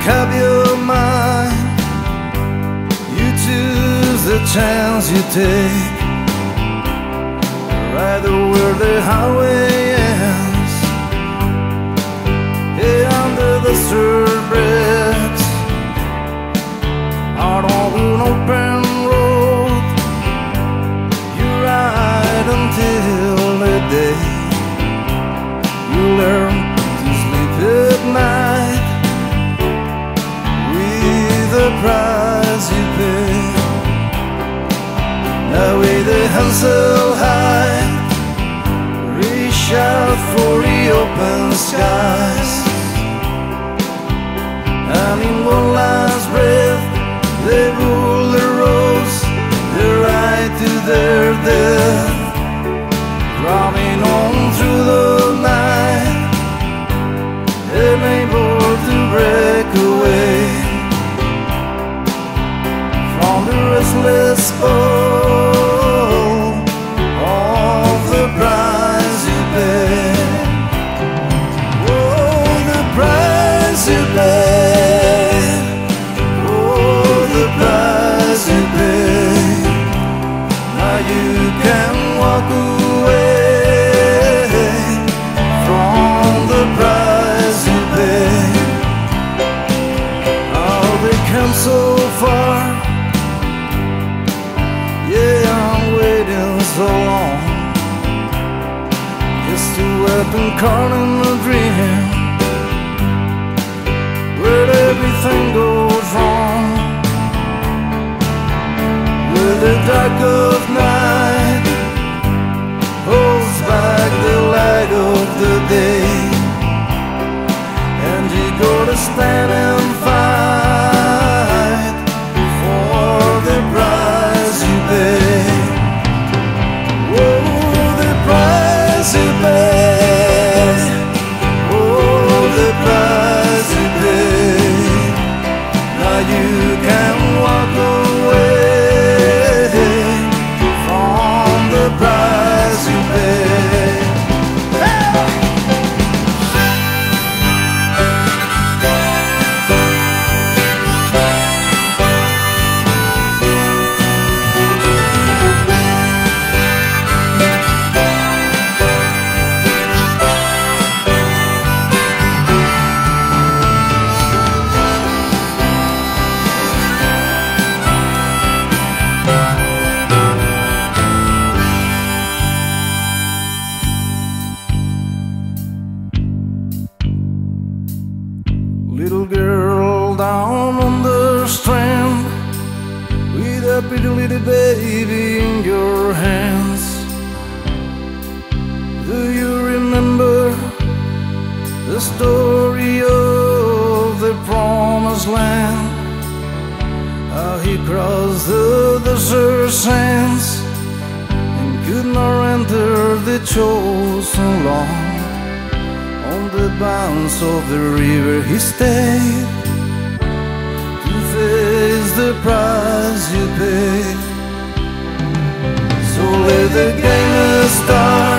up your mind. You choose the chance you take, right where the highway ends. Hey, under the streets, out on an open road, you ride until the day you learn to sleep at night with the price you pay. Now with the hands held high, reach out for the open skies, and in one last breath they rule the roads, the right to their death, running on through the night, unable to break away from the restless pull of the price you pay. Oh, the price you pay. Oh, the price you pay. Now you can walk away from the price you pay. Oh, they come so far. Yeah, I'm waiting so long just to open caught in a dream where everything goes wrong, where the dark of night holds back the light of the day, and you gotta stand and fight for the price you pay. Oh, the price you pay. Oh, the price you pay. Now you can walk away from the price you pay. Little girl down on the strand with a pretty little baby in your hands. Do you remember the story of the promised land? How he crossed the desert sands and could not enter the chosen land. On the banks of the river he stayed to face the price you paid. So let the game start.